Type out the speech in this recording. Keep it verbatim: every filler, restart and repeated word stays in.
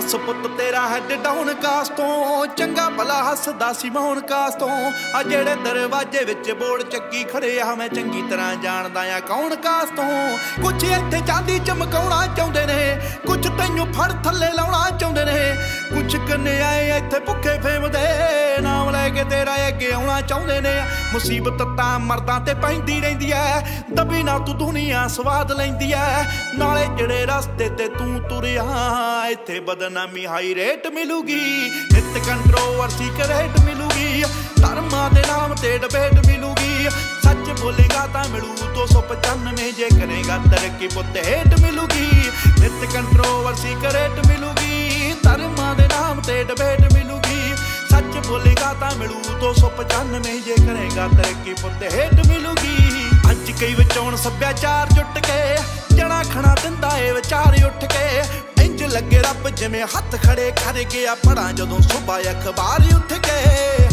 दस पुत तेरा हैड डाउन कास तो चंगा भला हसदा सी मोहन कास तो आ जेड़े दरवाजे विच बोर्ड चक्की खड़े आ मैं चंगी तरह जानदा आ कौन कास तो। कुछ इत्थे चांदी चमकाउणा चाहुंदे ने, कुछ तैनूं फड़ थल्ले लाउणा चाहुंदे ने, कुछ कन्याए इत्थे भुखे फेमदे नाम लैके तेरा अगे आउणा चाहुंदे ने। मुसीबत तां मर्दां ते पैंदी रहिंदी ऐ, दबी ना तू दुनिया स्वाद लैंदी ऐ। नाले जेड़े रस्ते ते तू तुरिया इत्थे बदनामी हाई रेट मिलूगी, नित कंट्रोवर्सी करेट मिलूगी, धर्मां दे नाम ते डिबेट मिलूगी। सच बोलेगा तां मिलू दो सौ पचानवे, जे करेगा तरक्की पुत हेट मिलूगी। नित कंट्रोवर्सी करेट मिलूगी, धर्मां दे नाम ते डिबेट मिलूगी। सच बोलेगा तां मिलू दो सौ पचानवे, जे करेगा तरक्की पुत हेट मिलूगी। अज कई विचौण सभ्याचार जुट के जणा खड़ा दिंदा ए विचार उठ के, इंज लगे रब जिवें हथ खड़े कर गया पढ़ा जदों सुबह अखबार उठ के।